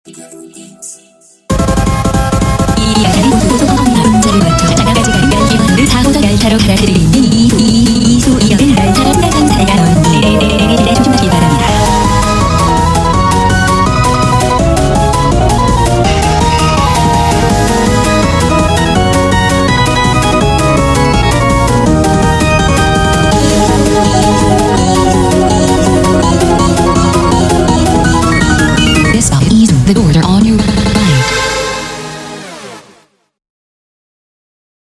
이 여자는 고소한 남자를 거쳐 가까지 가는 열기만을 4호선 열차로 갈아들이니